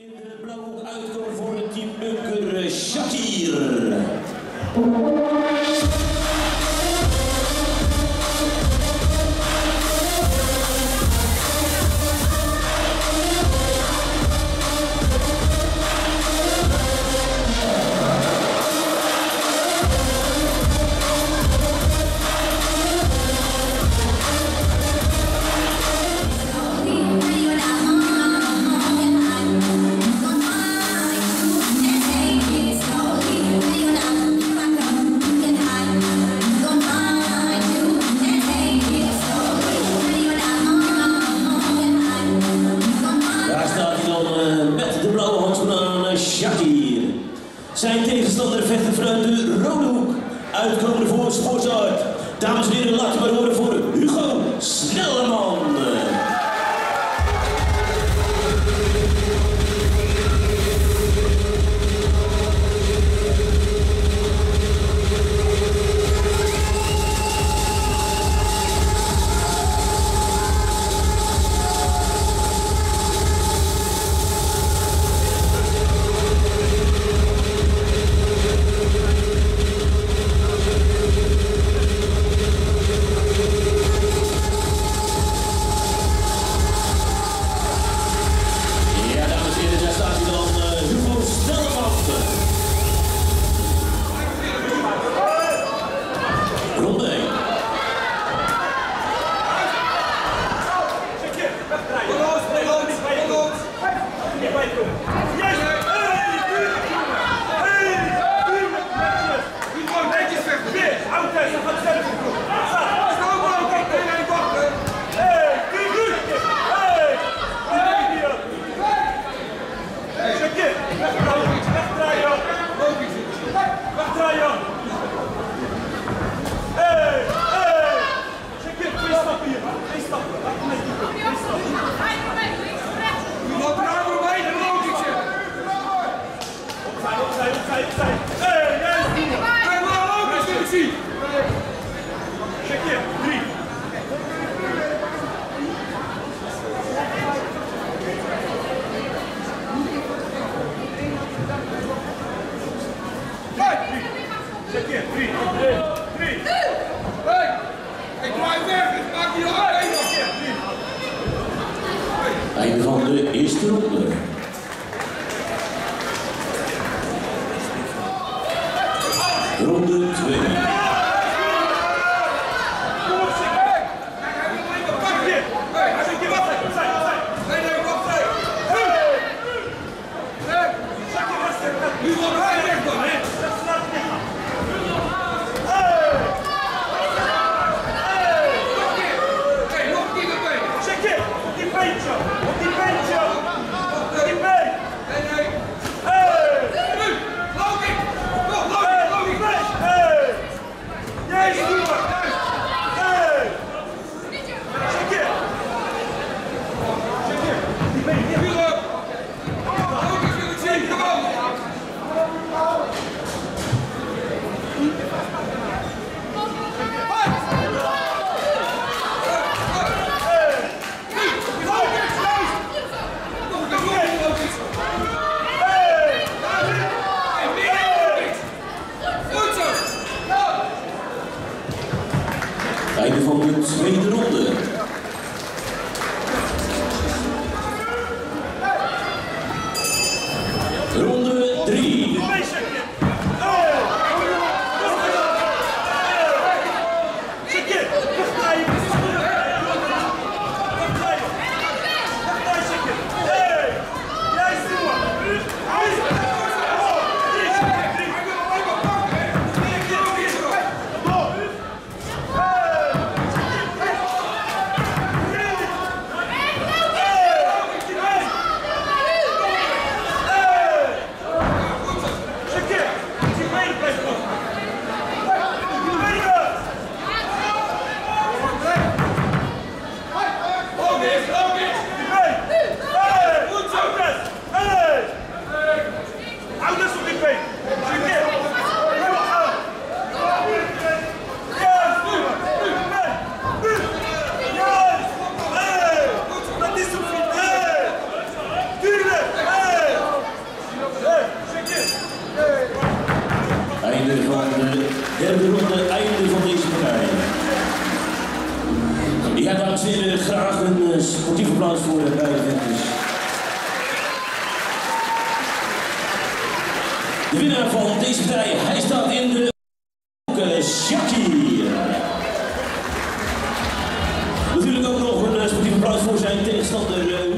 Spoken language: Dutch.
In de blauwe uitkomen voor het team bunker Shakir. Shakir. Zijn tegenstander vechten vanuit de rode hoek. Uitkomende voor Sportsart. Dames en heren, laten we maar horen voor Hugo Snelleman. Einde van de eerste ronde. Ronde 2. Einde van de tweede ronde. Ronde 3. Einde van de derde ronde, einde van deze partij. Ja, dames en heren, graag een sportief applaus voor de beide vechters. De winnaar van deze partij, hij staat in de Shaki. Natuurlijk ook nog een sportief applaus voor zijn tegenstander.